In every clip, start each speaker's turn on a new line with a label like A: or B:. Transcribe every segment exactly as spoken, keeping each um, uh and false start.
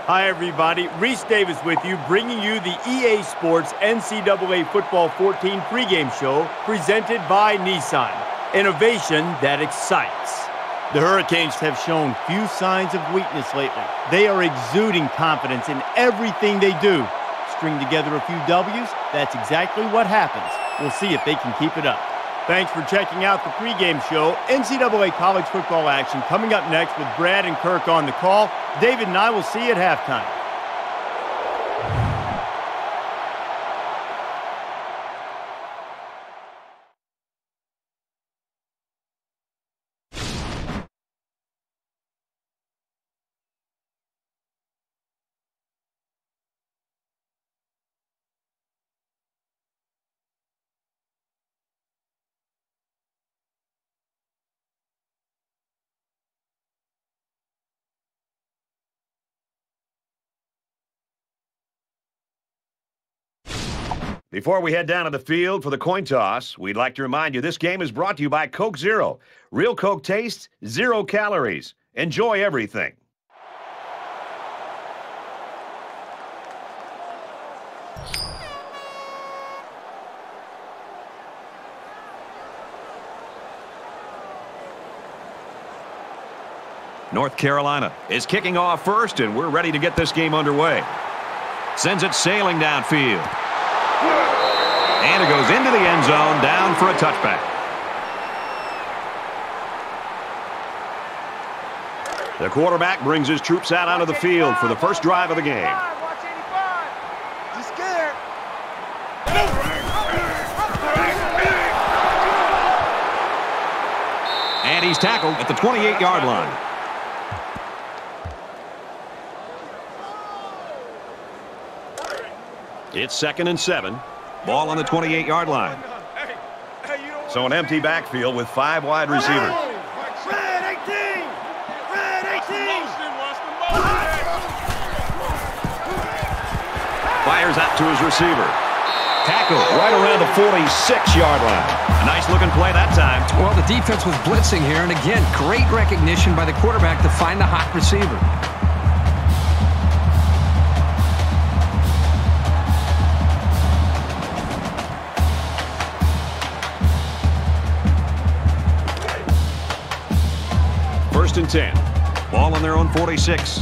A: Hi, everybody. Reese Davis with you, bringing you the E A Sports N C double A Football fourteen pregame show presented by Nissan. Innovation that excites. The Hurricanes have shown few signs of weakness lately. They are exuding confidence in everything they do. String together a few W's, that's exactly what happens. We'll see if they can keep it up. Thanks for checking out the pregame show. N C double A college football action coming up next with Brad and Kirk on the call. David and I will see you at halftime.
B: Before we head down to the field for the coin toss, we'd like to remind you this game is brought to you by Coke Zero. Real Coke taste, zero calories. Enjoy everything. North Carolina is kicking off first, and we're ready to get this game underway. Sends it sailing downfield. And it goes into the end zone, down for a touchback. The quarterback brings his troops out onto the field for the first drive of the game. And he's tackled at the twenty-eight yard line. It's second and seven. Ball on the twenty-eight yard line. So an empty backfield with five wide receivers.
C: Red eighteen! Red eighteen!
B: Fires out to his receiver. Tackle right around the forty-six yard line. A nice looking play that time.
D: Well, the defense was blitzing here, and again, great recognition by the quarterback to find the hot receiver.
B: First and ten. Ball on their own forty-six.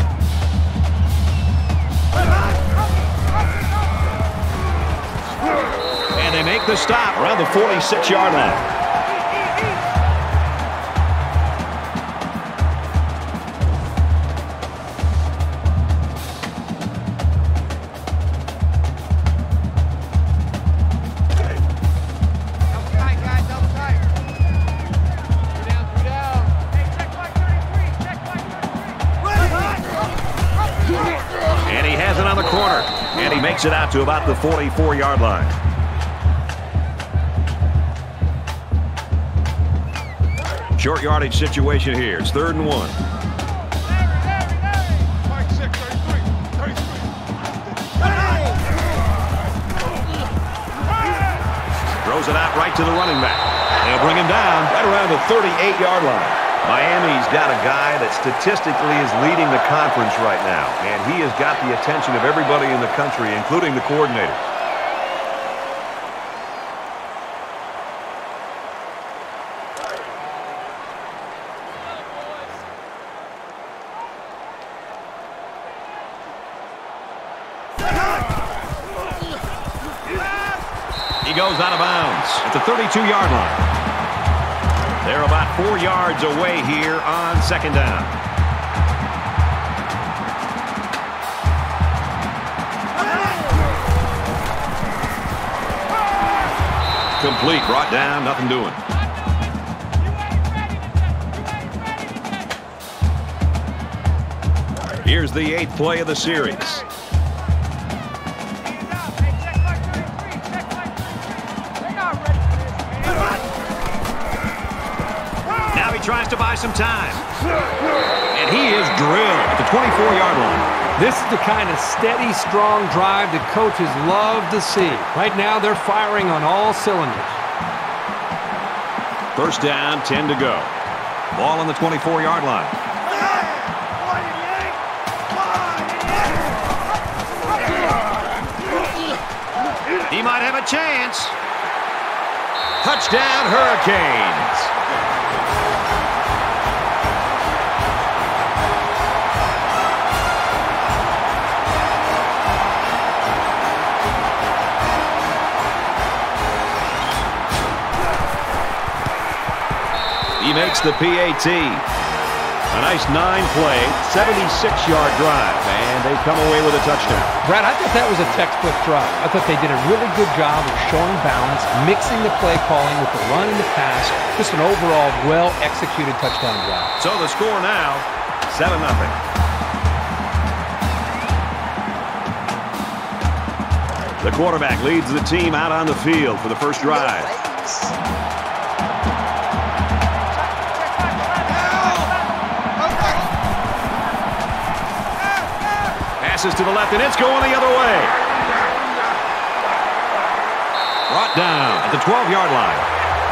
B: And they make the stop around the forty-six yard line. Makes it out to about the forty-four yard line. Short yardage situation here. It's third and one. Throws it out right to the running back. They'll bring him down right around the thirty-eight yard line. Miami's got a guy that statistically is leading the conference right now, and he has got the attention of everybody in the country, including the coordinator. He goes out of bounds at the thirty-two yard line. They're about four yards away here on second down. Complete, brought down, nothing doing. Here's the eighth play of the series. Tries to buy some time. And he is drilled at the twenty-four yard line.
D: This is the kind of steady, strong drive that coaches love to see. Right now, they're firing on all cylinders.
B: First down, ten to go. Ball on the twenty-four yard line. He might have a chance. Touchdown, Hurricanes. He makes the P A T. A nice nine-play, seventy-six yard drive, and they come away with a touchdown.
D: Brad, I thought that was a textbook drive. I thought they did a really good job of showing balance, mixing the play calling with the run and the pass. Just an overall well-executed touchdown drive.
B: So the score now, seven nothing. The quarterback leads the team out on the field for the first drive. Passes to the left, and it's going the other way. Brought down at the twelve yard line.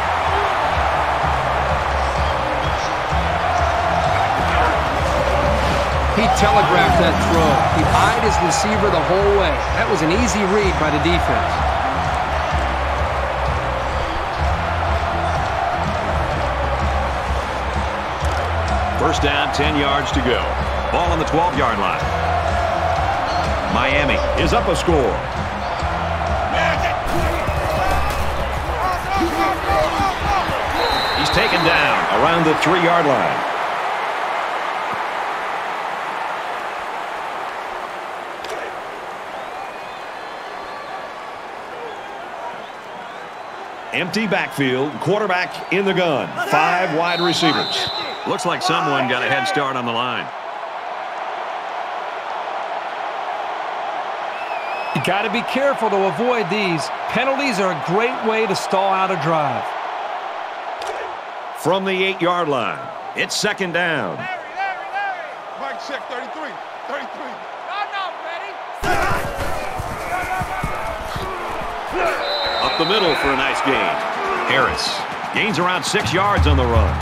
D: He telegraphed that throw. He eyed his receiver the whole way. That was an easy read by the defense.
B: First down, ten yards to go. Ball on the twelve yard line. Miami is up a score. He's taken down around the three yard line. Empty backfield, quarterback in the gun. Five wide receivers. Looks like someone got a head start on the line.
D: You got to be careful to avoid these. Penalties are a great way to stall out a drive.
B: From the eight yard line, it's second down.
C: Larry, Larry, Larry. Mike check thirty-three. thirty-three. No, no, ready.
B: Up the middle for a nice gain. Harris gains around six yards on the run.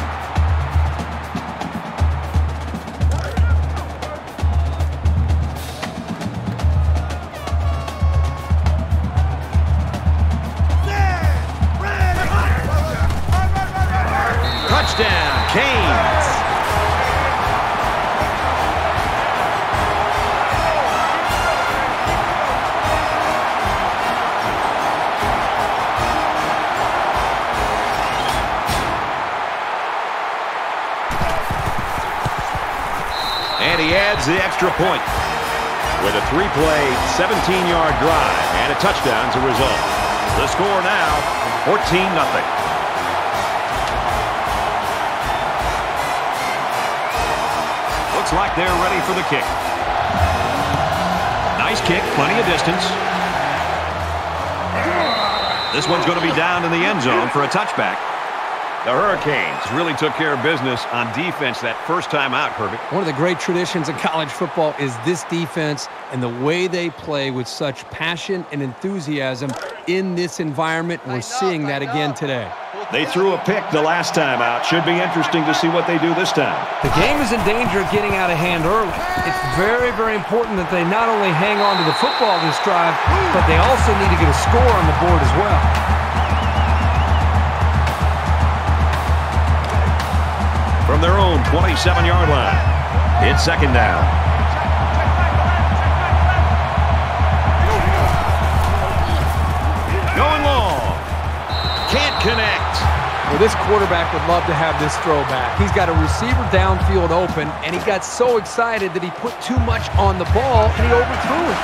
B: Touchdown, Canes. And he adds the extra point with a three-play, seventeen yard drive and a touchdown as a result. The score now, fourteen nothing. Looks like they're ready for the kick. Nice kick, plenty of distance. This one's going to be down in the end zone for a touchback. The Hurricanes really took care of business on defense that first time out, Kirby.
D: One of the great traditions in college football is this defense and the way they play with such passion and enthusiasm in this environment. We're seeing that again today.
B: They threw a pick the last time out. Should be interesting to see what they do this time.
D: The game is in danger of getting out of hand early. It's very, very important that they not only hang on to the football this drive, but they also need to get a score on the board as well.
B: From their own twenty-seven yard line, it's second down. Going long. Can't connect.
D: Well, this quarterback would love to have this throwback. He's got a receiver downfield open, and he got so excited that he put too much on the ball, and he overthrew it.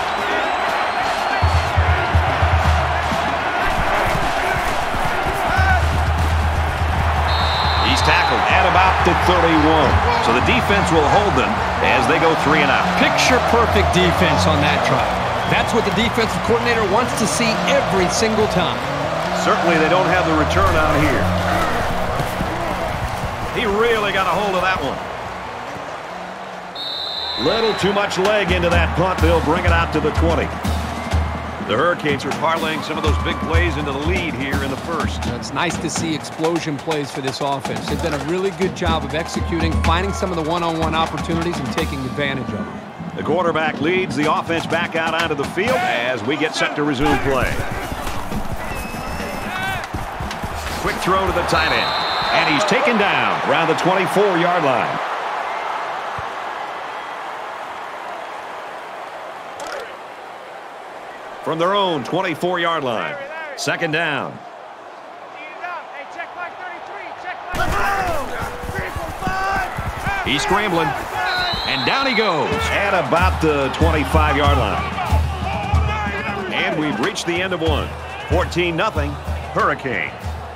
B: He's tackled at about the thirty-one. So the defense will hold them as they go three and out.
D: Picture-perfect defense on that drive. That's what the defensive coordinator wants to see every single time.
B: Certainly they don't have the return on here. He really got a hold of that one. Little too much leg into that punt. They'll bring it out to the twenty. The Hurricanes are parlaying some of those big plays into the lead here in the first.
D: It's nice to see explosion plays for this offense. They've done a really good job of executing, finding some of the one-on-one opportunities and taking advantage of them.
B: The quarterback leads the offense back out onto the field as we get set to resume play. Quick throw to the tight end. And he's taken down around the twenty-four yard line. From their own twenty-four yard line. Second down. He's scrambling. And down he goes at about the twenty-five yard line. And we've reached the end of one. fourteen nothing Hurricanes.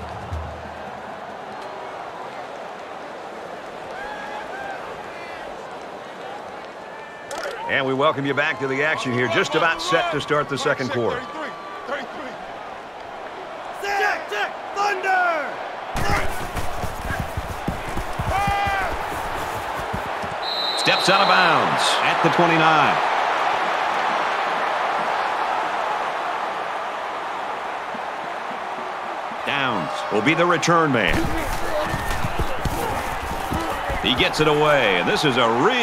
B: And we welcome you back to the action here. Just about set to start the second quarter.
E: Check, check, Thunder!
B: Steps out of bounds at the twenty-nine. Downs will be the return man. He gets it away, and this is a real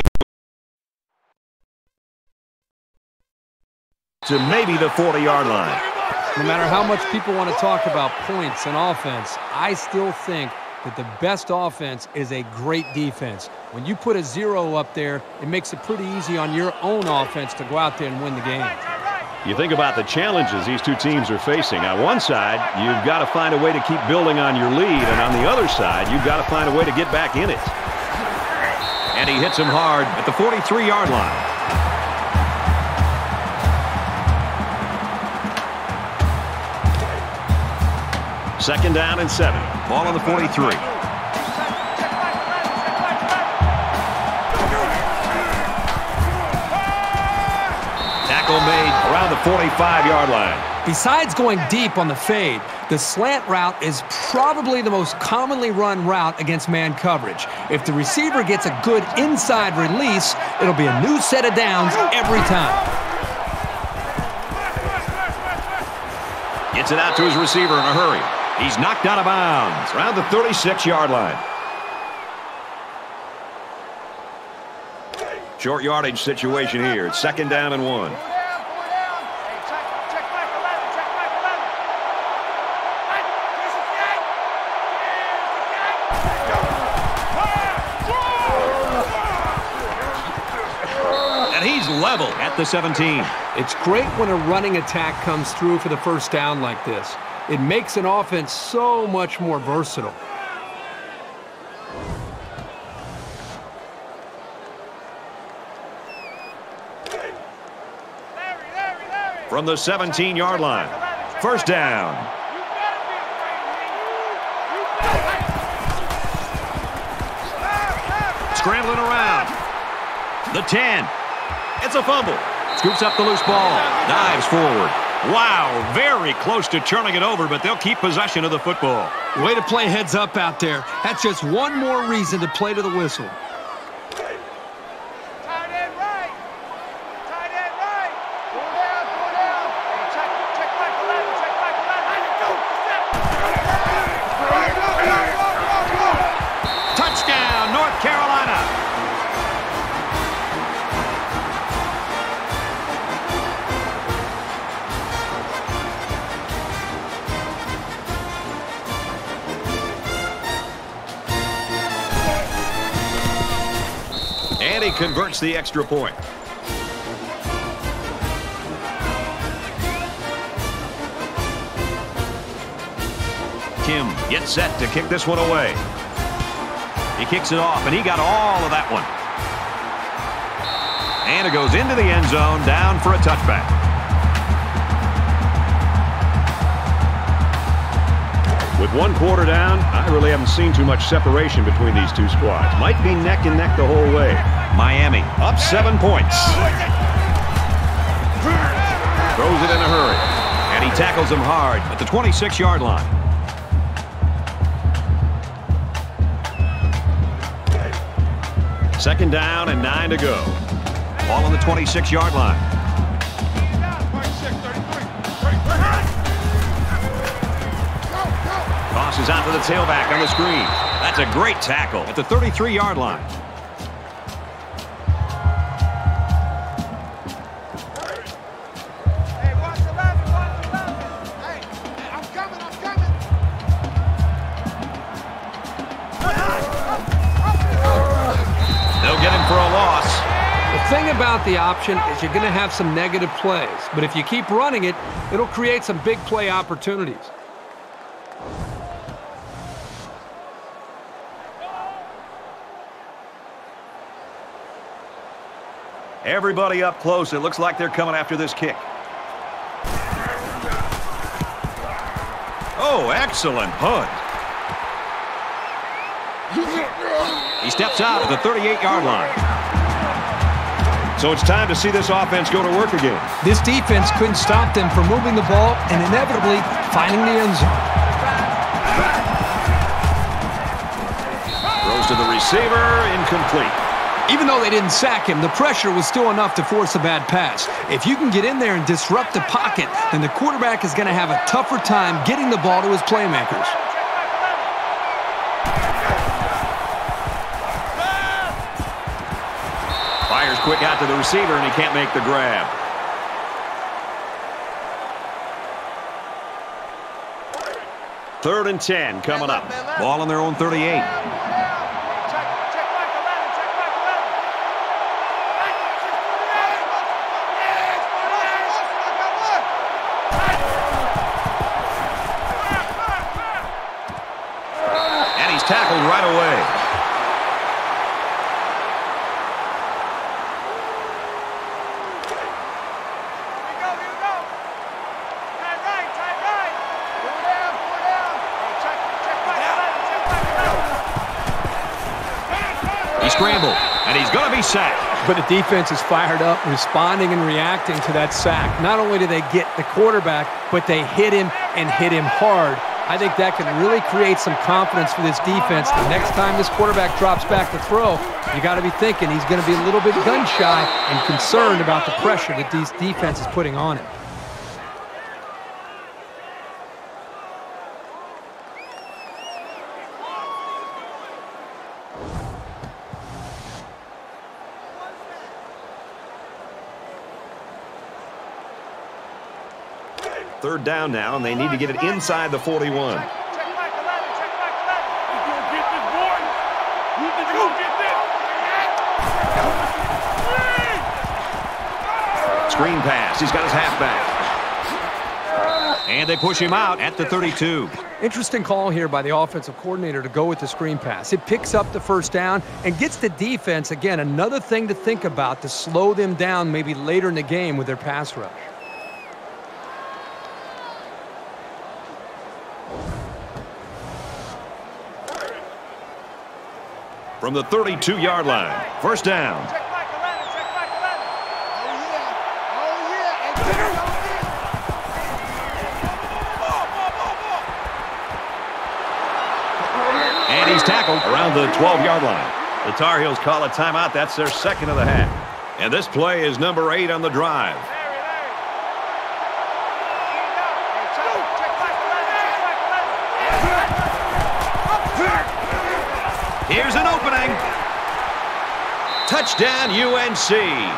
B: to maybe the forty yard line.
D: No matter how much people want to talk about points and offense, I still think that the best offense is a great defense. When you put a zero up there, it makes it pretty easy on your own offense to go out there and win the game.
B: You think about the challenges these two teams are facing. On one side, you've got to find a way to keep building on your lead, and on the other side, you've got to find a way to get back in it. And he hits him hard at the forty-three yard line. Second down and seven. Ball on the forty-three. Tackle made around the forty-five yard line.
D: Besides going deep on the fade, the slant route is probably the most commonly run route against man coverage. If the receiver gets a good inside release, it'll be a new set of downs every time.
B: Gets it out to his receiver in a hurry. He's knocked out of bounds around the thirty-six yard line. Short yardage situation here. It's second down and one. And he's level at the seventeen.
D: It's great when a running attack comes through for the first down like this. It makes an offense so much more versatile.
B: From the seventeen yard line. First down. Scrambling around. The ten. It's a fumble. Scoops up the loose ball. Dives forward. Wow, very close to turning it over, but they'll keep possession of the football.
D: Way to play heads up out there. That's just one more reason to play to the whistle.
C: Tight end right. Tight end right. Pull down, pull down. Hey, check, check back eleven, check back eleven. Go,
B: Touchdown, North Carolina. And he converts the extra point. Kim gets set to kick this one away. He kicks it off, and he got all of that one. And it goes into the end zone, down for a touchback. With one quarter down, I really haven't seen too much separation between these two squads. Might be neck and neck the whole way. Miami up seven points. Throws it in a hurry. And he tackles him hard at the twenty-six yard line. Second down and nine to go. Ball on the twenty-six yard line. Tosses out to the tailback on the screen. That's a great tackle at the thirty-three yard line.
D: about the option is you're going to have some negative plays. But if you keep running it, it'll create some big play opportunities.
B: Everybody up close. It looks like they're coming after this kick. Oh, excellent punt. He steps out at the thirty-eight-yard line. So it's time to see this offense go to work again.
D: This defense couldn't stop them from moving the ball and inevitably finding the end zone.
B: Throws to the receiver, incomplete.
D: Even though they didn't sack him, the pressure was still enough to force a bad pass. If you can get in there and disrupt the pocket, then the quarterback is going to have a tougher time getting the ball to his playmakers.
B: Fires quick out to the receiver, and he can't make the grab. Third and ten coming up. Ball on their own thirty-eight. Tackled right away.
C: Here we go, here we go. Tight right, tight right. Pull down, pull down. Hey, check, check back eleven, check back eleven.
B: He scrambled, and he's going to be sacked.
D: But the defense is fired up, responding and reacting to that sack. Not only do they get the quarterback, but they hit him and hit him hard. I think that can really create some confidence for this defense. The next time this quarterback drops back to throw, you got to be thinking he's going to be a little bit gun-shy and concerned about the pressure that this defense is putting on him.
B: Third down now, and they need to get it inside the forty-one.
C: Check back eleven, check back eleven. You gonna get this, boy? You think you gonna get this?
B: Screen pass. He's got his halfback. And they push him out at the thirty-two.
D: Interesting call here by the offensive coordinator to go with the screen pass. It picks up the first down and gets the defense, again, another thing to think about to slow them down maybe later in the game with their pass rush.
B: From the thirty-two-yard line, first down.
C: Check back eleven, check back eleven. Oh, yeah. Oh, yeah. And check it out. Ball, ball, ball, ball.
B: And he's tackled around the twelve-yard line. The Tar Heels call a timeout. That's their second of the half. And this play is number eight on the drive.
C: Larry, Larry. Hey, check, check back eleven, check back eleven.
B: Here's an opening. Touchdown, U N C.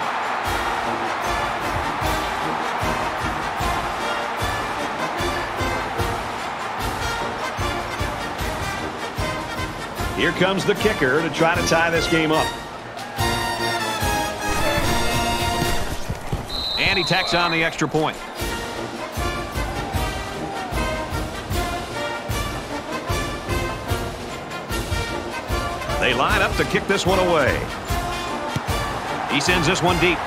B: Here comes the kicker to try to tie this game up. And he tacks on the extra point. They line up to kick this one away. He sends this one deep.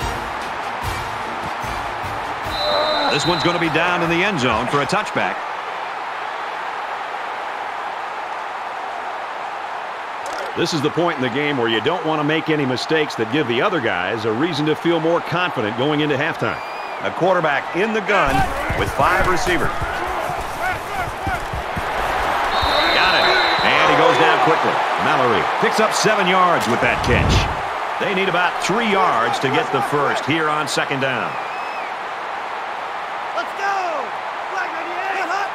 B: This one's going to be down in the end zone for a touchback. This is the point in the game where you don't want to make any mistakes that give the other guys a reason to feel more confident going into halftime. A quarterback in the gun with five receivers. Goes down quickly. Mallory picks up seven yards with that catch. They need about three yards to get the first here on second down.
E: Let's go! Flag on the end, hut!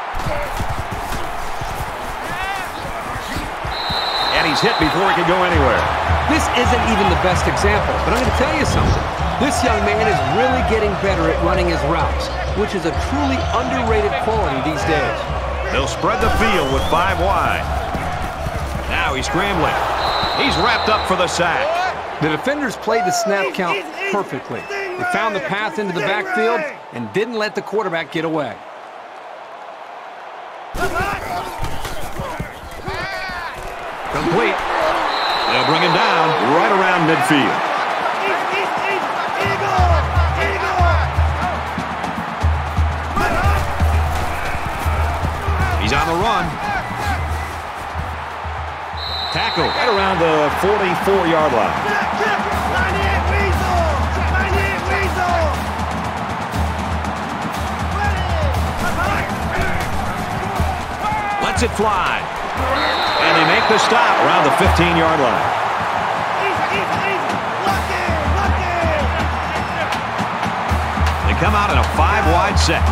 B: And he's hit before he can go anywhere.
D: This isn't even the best example, but I'm going to tell you something. This young man is really getting better at running his routes, which is a truly underrated quality these days.
B: They'll spread the field with five wide. Now he's scrambling. He's wrapped up for the sack.
D: The defenders played the snap count perfectly. They found the path into the backfield and didn't let the quarterback get away.
B: Complete. They'll bring him down right around midfield. He's on the run. Tackle right around the forty-four-yard line. Lets it fly. And they make the stop around the fifteen-yard line. They come out in a five-wide set.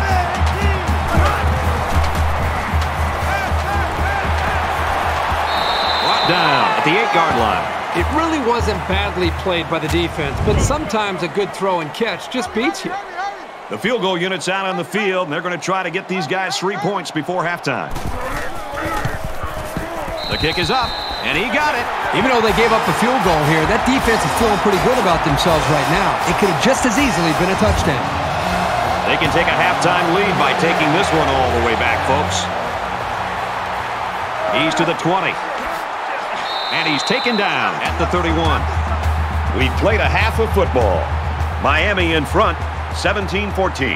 B: Brought down at the eight-yard line.
D: It really wasn't badly played by the defense, but sometimes a good throw and catch just beats you.
B: The field goal unit's out on the field, and they're going to try to get these guys three points before halftime. The kick is up, and he got it.
D: Even though they gave up a field goal here, that defense is feeling pretty good about themselves right now. It could have just as easily been a touchdown.
B: They can take a halftime lead by taking this one all the way back, folks. He's to the twenty. And he's taken down at the thirty-one. We've played a half of football. Miami in front, seventeen fourteen.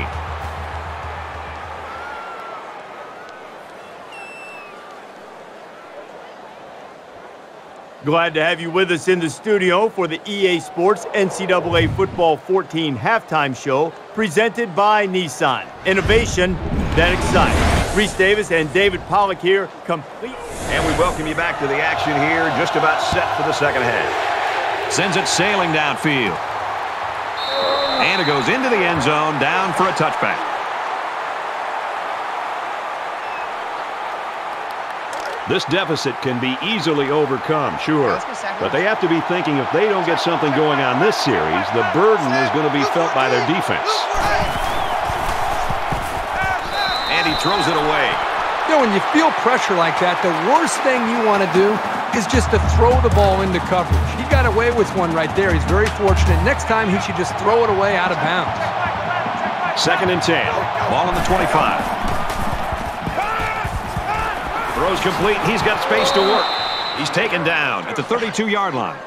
A: Glad to have you with us in the studio for the E A Sports N C double A Football fourteen halftime show presented by Nissan. Innovation that excites. Reese Davis and David Pollack here, complete.
B: And we welcome you back to the action here, just about set for the second half. Sends it sailing downfield. And it goes into the end zone, down for a touchback. This deficit can be easily overcome, sure. But they have to be thinking if they don't get something going on this series, the burden is going to be felt by their defense. And he throws it away.
D: You know, when you feel pressure like that, the worst thing you want to do is just to throw the ball into coverage. He got away with one right there. He's very fortunate. Next time, he should just throw it away out of bounds.
B: Second and ten. Ball on the twenty-five. Throws complete. He's got space to work. He's taken down at the thirty-two-yard line.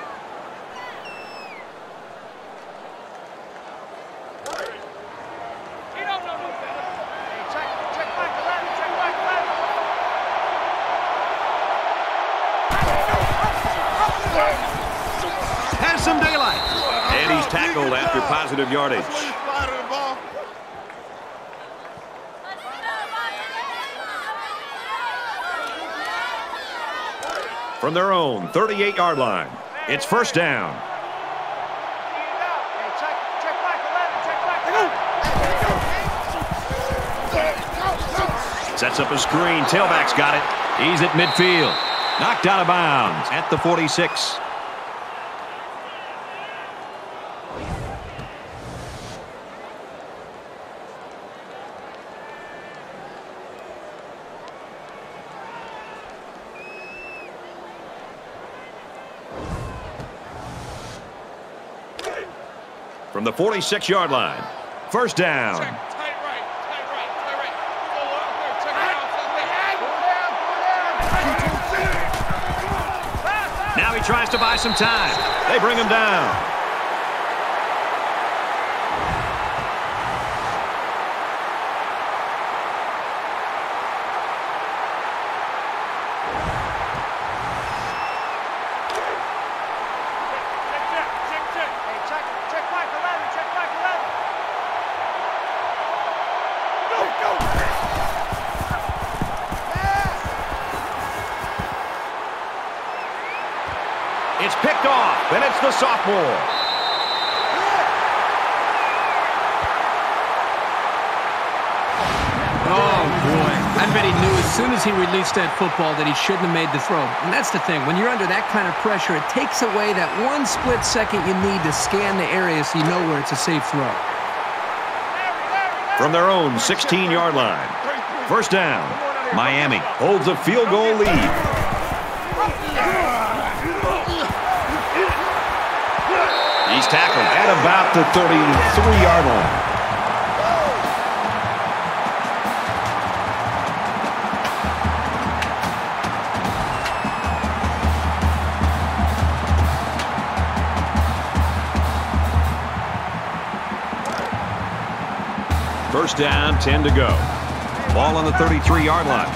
B: Has some daylight. And he's tackled after positive yardage. From their own thirty-eight-yard line, it's first down. Sets up a screen. Tailback's got it. He's at midfield. Knocked out of bounds at the forty-six. From the forty-six-yard line, first down.
C: Check, tight right, tight right, tight right. Go up there, check it out.
B: Now he tries to buy some time. They bring him down. It's picked off, and it's the sophomore.
D: Oh, boy. I bet he knew as soon as he released that football that he shouldn't have made the throw. And that's the thing. When you're under that kind of pressure, it takes away that one split second you need to scan the area so you know where it's a safe throw.
B: From their own sixteen-yard line, first down. Miami holds a field goal lead. tackled at about the thirty-three yard line. First down, ten to go. Ball on the thirty-three yard line.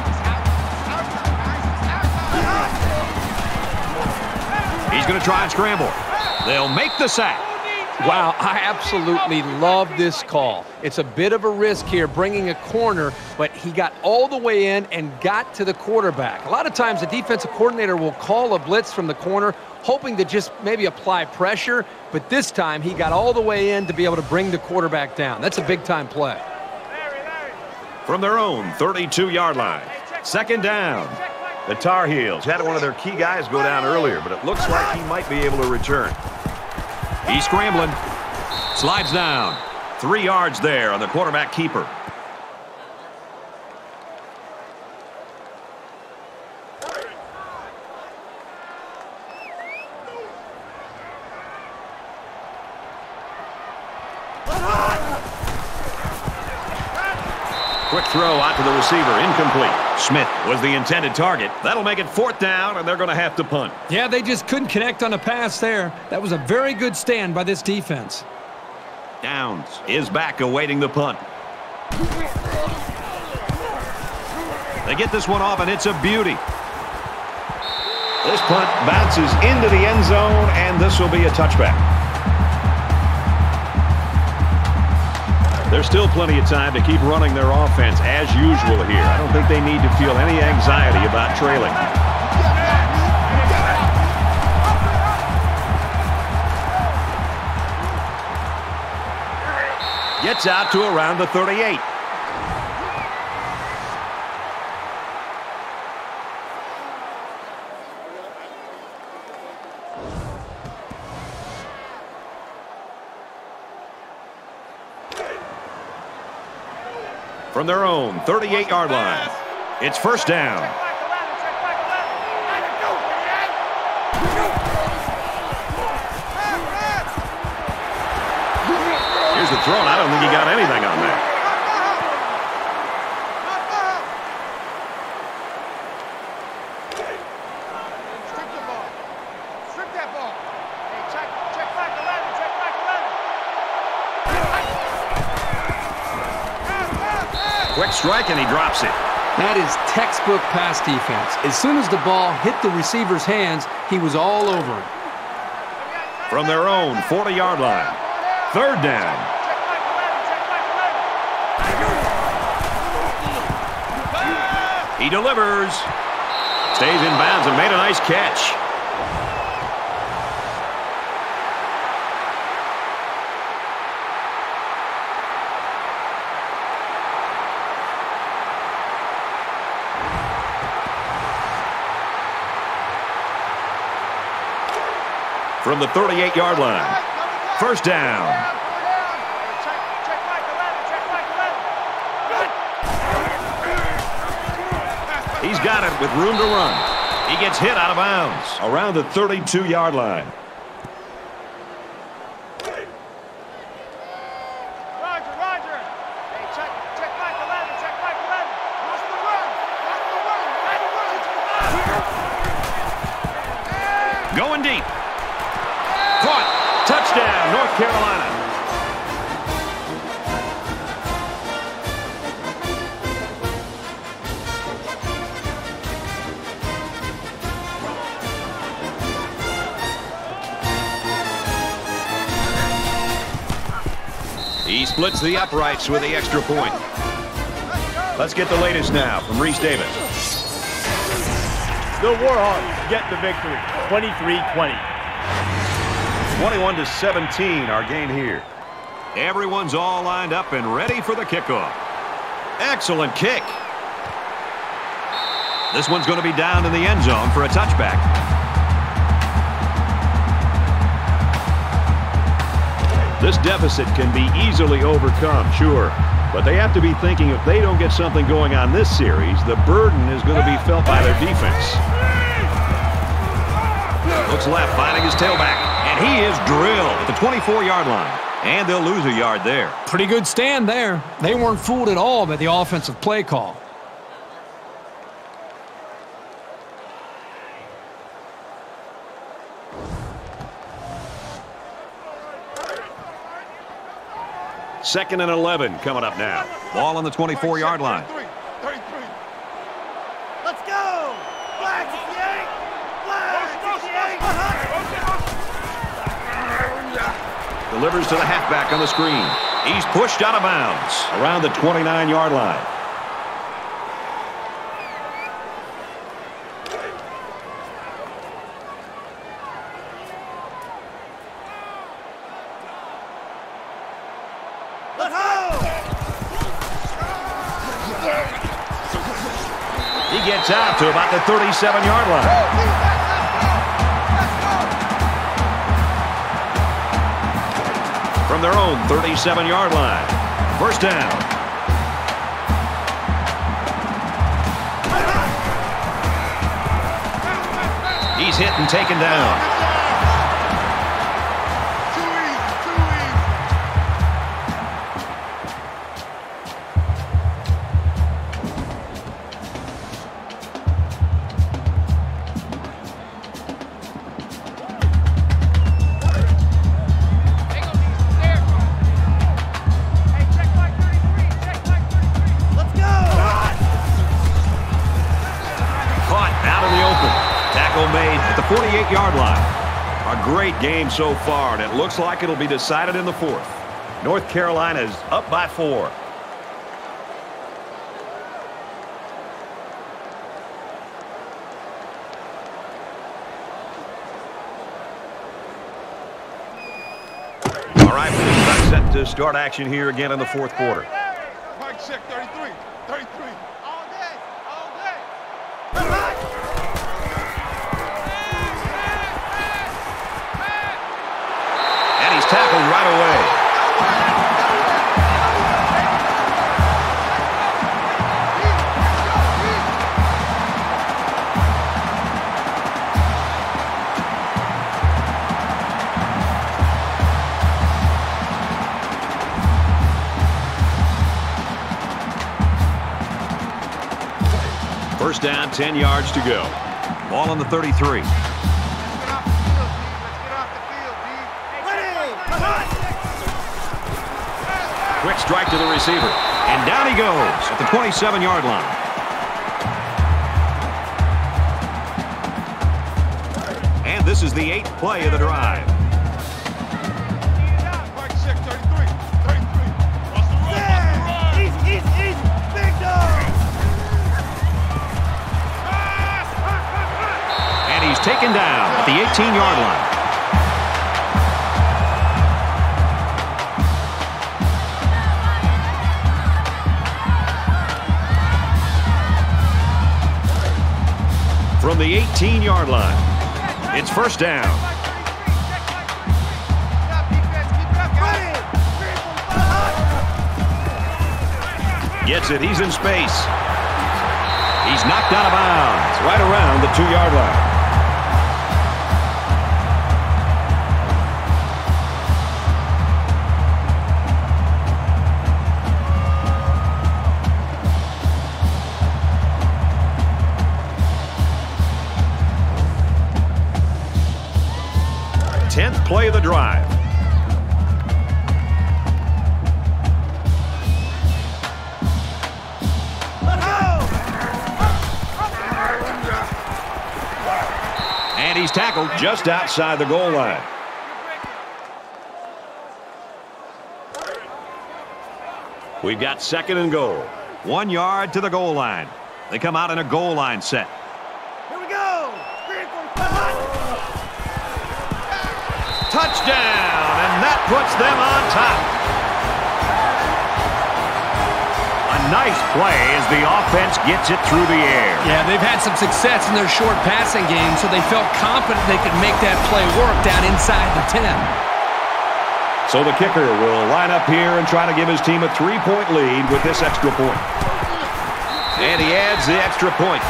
B: He's going to try and scramble. They'll make the sack.
D: Wow, I absolutely love this call. It's a bit of a risk here bringing a corner, but he got all the way in and got to the quarterback. A lot of times the defensive coordinator will call a blitz from the corner, hoping to just maybe apply pressure, but this time he got all the way in to be able to bring the quarterback down. That's a big-time play.
B: From their own thirty-two yard line, second down. The Tar Heels had one of their key guys go down earlier, but it looks like he might be able to return. He's scrambling. Slides down. Three yards there on the quarterback keeper. Quick throw out to the receiver, incomplete. Smith was the intended target. That'll make it fourth down, and they're going to have to punt.
D: Yeah, they just couldn't connect on a pass there. That was a very good stand by this defense.
B: Downs is back awaiting the punt. They get this one off, and it's a beauty. This punt bounces into the end zone, and this will be a touchback. There's still plenty of time to keep running their offense as usual here. I don't think they need to feel any anxiety about trailing. Gets out to around the thirty-eight. From their own thirty-eight yard line, it's first down. Here's the throw, and I don't think he got anything on that.
C: Strip the ball. Strip that ball. Hey, check, check back eleven, check back eleven.
B: Quick strike, and he drops it.
D: That is textbook pass defense. As soon as the ball hit the receiver's hands, he was all over it.
B: From their own forty yard line, third down. He delivers. Stays in bounds and made a nice catch. From the thirty-eight yard line, first down. He's got it with room to run. He gets hit out of bounds around the thirty-two yard line.
C: Roger, Roger. Hey, check, check back eleven, check back eleven. Watch the run. Watch the run. Ready, run.
B: Going deep. Caught. Touchdown, North Carolina. He splits the uprights with the extra point. Let's get the latest now from Reese Davis.
A: The Warhawks get the victory, twenty-three twenty.
B: twenty-one to seventeen, our game here. Everyone's all lined up and ready for the kickoff. Excellent kick. This one's going to be down in the end zone for a touchback. This deficit can be easily overcome, sure. But they have to be thinking if they don't get something going on this series, the burden is going to be felt by their defense. Looks left, finding his tailback. And And he is drilled at the twenty-four yard line. And they'll lose a yard there.
D: Pretty good stand there. They weren't fooled at all by the offensive play call.
B: Second and eleven coming up now. Ball on the twenty-four yard line.
E: Let's go! Flag sixty-eight! Flag sixty-eight!
B: Delivers to the halfback on the screen. He's pushed out of bounds around the twenty-nine yard line.
E: Let's go!
B: He gets out to about the thirty-seven yard line. From their own thirty-seven yard line. First down. He's hit and taken down. forty-eight yard line. A great game so far, and it looks like it'll be decided in the fourth. North Carolina's up by four. All right, we're set to start action here again in the fourth quarter.
C: Mike check thirty-three. thirty-three. All day. All day.
B: Tackled right away. First down, ten yards to go. Ball on the thirty-three. Quick strike to the receiver. And down he goes at the twenty-seven yard line. And this is the eighth play of the drive.
E: Easy, easy, easy! Big dog!
B: And he's taken down at the eighteen yard line. From the eighteen yard line, it's first down. Gets it. He's in space. He's knocked out of bounds right around the two yard line. tenth play of the drive. And he's tackled just outside the goal line. We've got second and goal. One yard to the goal line. They come out in a goal line set.
E: Here we go!
B: Touchdown, and that puts them on top. A nice play as the offense gets it through the air.
D: Yeah, they've had some success in their short passing game, so they felt confident they could make that play work down inside the ten.
B: So the kicker will line up here and try to give his team a three-point lead with this extra point. And he adds the extra point.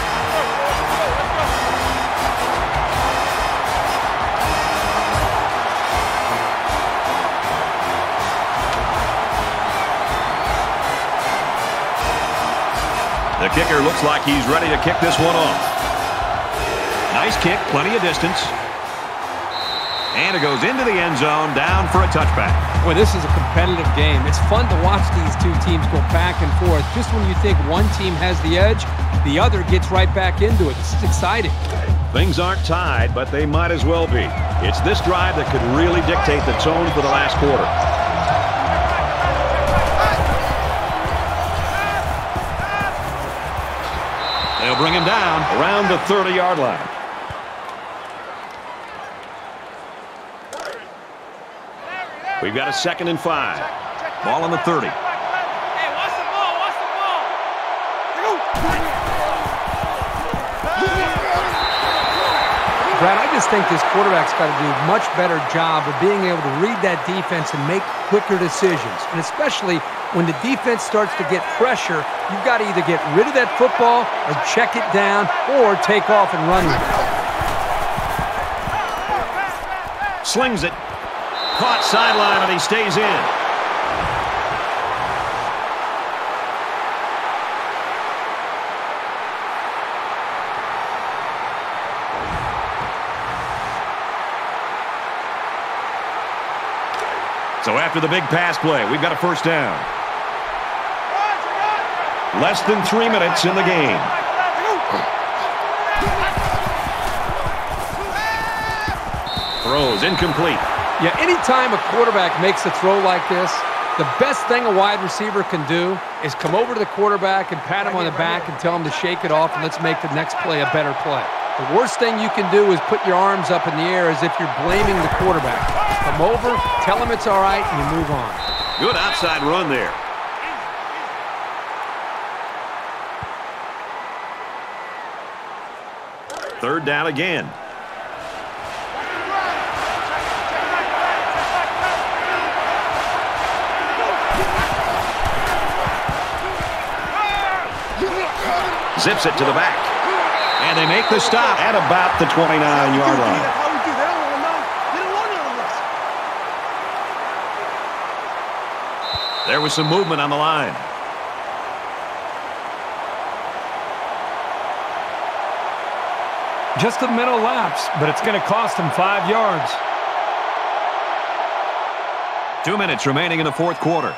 B: The kicker looks like he's ready to kick this one off. Nice kick, plenty of distance. And it goes into the end zone, down for a touchback.
D: Boy, this is a competitive game. It's fun to watch these two teams go back and forth. Just when you think one team has the edge, the other gets right back into it. This is exciting.
B: Things aren't tied, but they might as well be. It's this drive that could really dictate the tone for the last quarter. They'll bring him down around the thirty-yard line. We've got a second and five. Ball on the thirty.
C: Hey, watch the ball, watch the ball.
D: Brad, I just think this quarterback's got to do a much better job of being able to read that defense and make quicker decisions. And especially when the defense starts to get pressure, you've got to either get rid of that football or check it down or take off and run with it.
B: Slings it. Caught sideline, and he stays in. So after the big pass play, we've got a first down. Less than three minutes in the game. Throws incomplete.
D: Yeah, anytime a quarterback makes a throw like this, the best thing a wide receiver can do is come over to the quarterback and pat him on the back and tell him to shake it off and let's make the next play a better play. The worst thing you can do is put your arms up in the air as if you're blaming the quarterback. Come over, tell him it's all right, and you move on.
B: Good outside run there. Third down again. Zips it to the back. And they make the stop at about the twenty-nine-yard line. There was some movement on the line.
D: Just a mental lapse, but it's going to cost him five yards.
B: Two minutes remaining in the fourth quarter.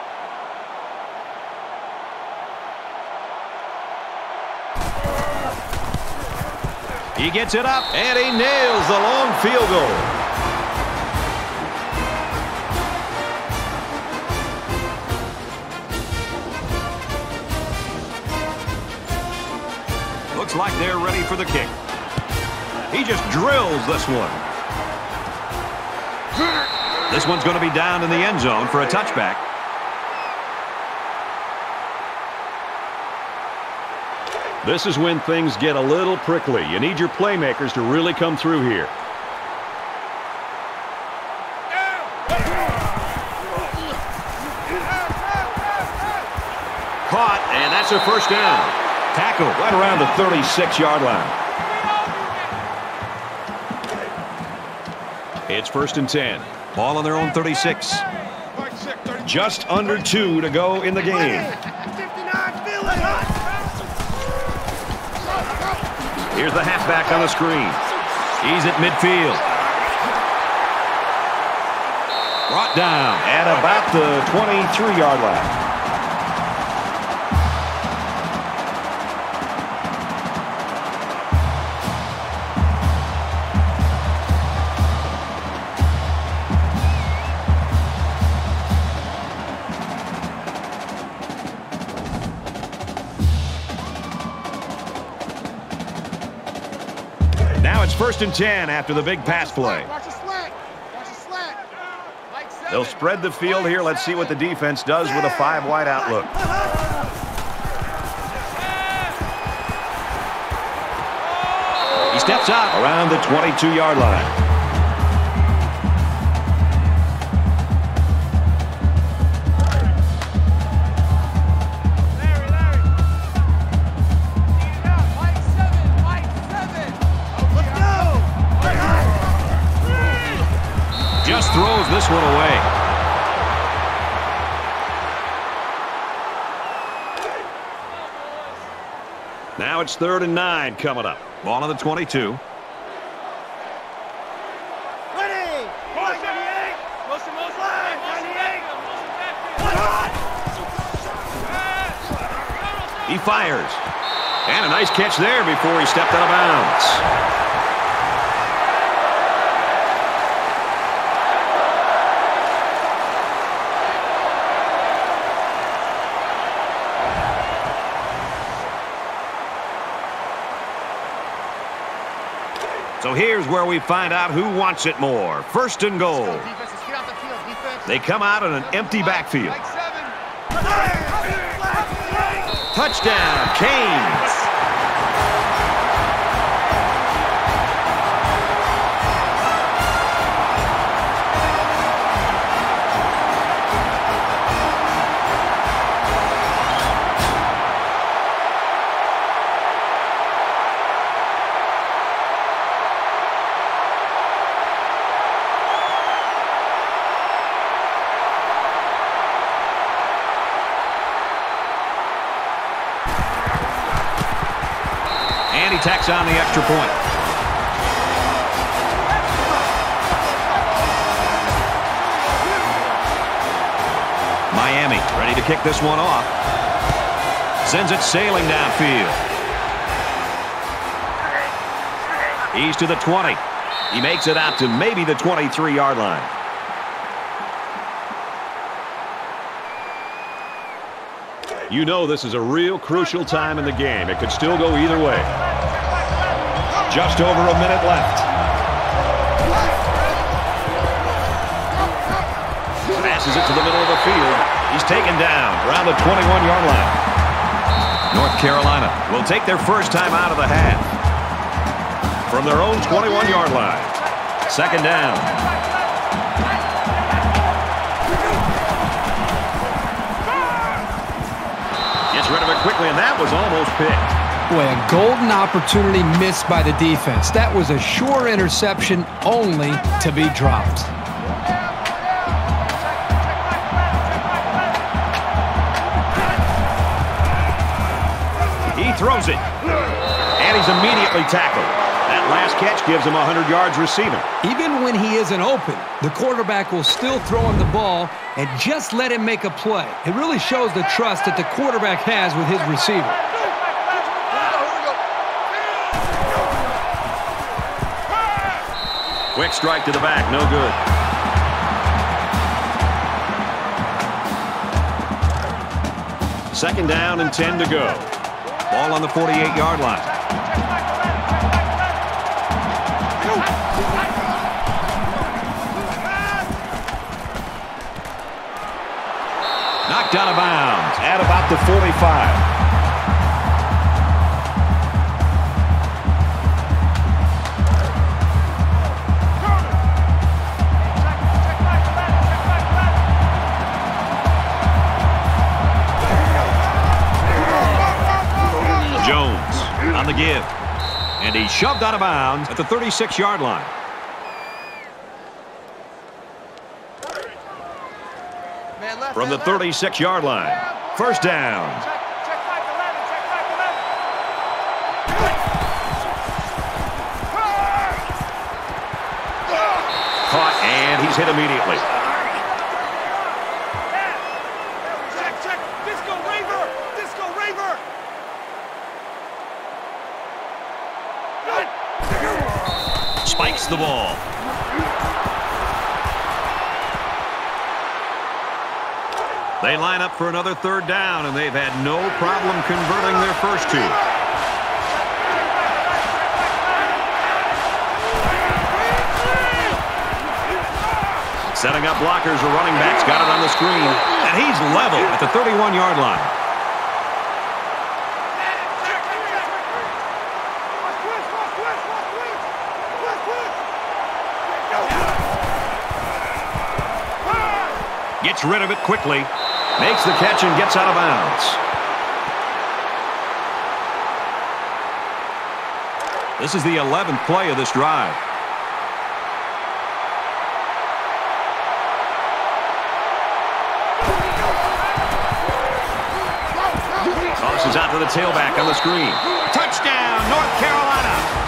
B: He gets it up, and he nails the long field goal. Looks like they're ready for the kick. He just drills this one. This one's going to be down in the end zone for a touchback. This is when things get a little prickly. You need your playmakers to really come through here. Caught, and that's a first down. Tackle right around the thirty-six-yard line. It's first and ten. Ball on their own thirty-six. Just under two to go in the game. Here's the halfback on the screen. He's at midfield. Brought down at about the twenty-three-yard line. First and ten after the big pass play. They'll spread the field here. Let's see what the defense does with a five-wide outlook. He steps out around the twenty-two-yard line. Throws this one away. Now it's third and nine coming up. Ball on the twenty-two.
E: Ready! Flag ninety-eight!
C: Motion, motion,
E: Flag
C: motion,
E: ninety-eight!
C: motion backfield.
B: He fires. And a nice catch there before he stepped out of bounds. So here's where we find out who wants it more. First and goal.
C: Defense, get off the field, defense.
B: They come out in an empty backfield.
C: Like seven.
B: Touchdown, Canes. And he tacks on the extra point. Miami ready to kick this one off. Sends it sailing downfield. He's to the twenty. He makes it out to maybe the twenty-three yard line. You know this is a real crucial time in the game. It could still go either way. Just over a minute left. Passes it to the middle of the field. He's taken down around the twenty-one yard line. North Carolina will take their first time out of the half. From their own twenty-one yard line. Second down. Gets rid of it quickly, and that was almost picked.
D: Boy, a golden opportunity missed by the defense. That was a sure interception, only to be dropped.
B: He throws it. And he's immediately tackled. That last catch gives him one hundred yards receiving.
D: Even when he isn't open, the quarterback will still throw him the ball and just let him make a play. It really shows the trust that the quarterback has with his receiver.
B: Quick strike to the back, no good. Second down and ten to go. Ball on the forty-eight yard line. Knocked out of bounds at about the forty-five. On the give. And he shoved out of bounds at the thirty-six yard line. From the thirty-six yard line. First down. Caught, and he's hit immediately.
C: Check, check. Disco Raver. Disco Raver.
B: Spikes the ball. They line up for another third down, and they've had no problem converting their first two. Setting up blockers, the running back's got it on the screen, and he's level at the thirty-one yard line. Gets rid of it quickly. Makes the catch and gets out of bounds. This is the eleventh play of this drive. Tosses out to the tailback on the screen.
F: Touchdown, North Carolina.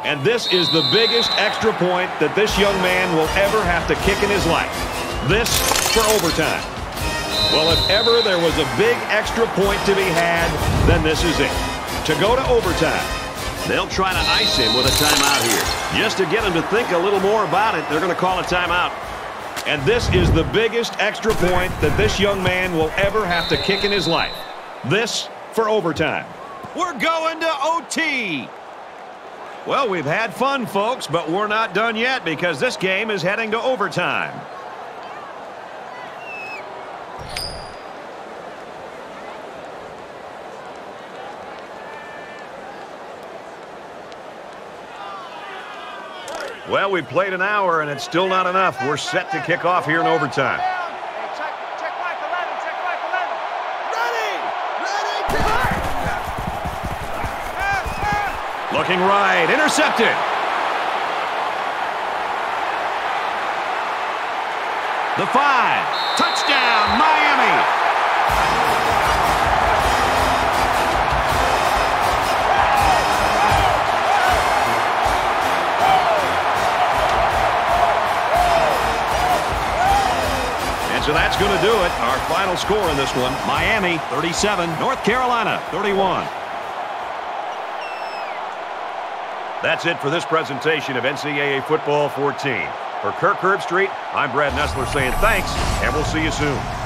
B: And this is the biggest extra point that this young man will ever have to kick in his life. This for overtime. Well, if ever there was a big extra point to be had, then this is it. To go to overtime.
G: They'll try to ice him with a timeout here. Just to get him to think a little more about it, they're going to call a timeout.
B: And this is the biggest extra point that this young man will ever have to kick in his life. This for overtime.
G: We're going to O T.
B: Well, we've had fun, folks, but we're not done yet because this game is heading to overtime. Well, we've played an hour, and it's still not enough. We're set to kick off here in overtime.
C: Hey, check, check Mike eleven, check Mike eleven.
E: Ready! Ready, kick!
B: Looking right, intercepted.
G: The five. Touchdown, Miami.
B: So that's going to do it. Our final score in this one.
G: Miami thirty-seven, North Carolina thirty-one.
B: That's it for this presentation of N C double A Football fourteen. For Kirk Herbstreit, I'm Brad Nessler saying thanks, and we'll see you soon.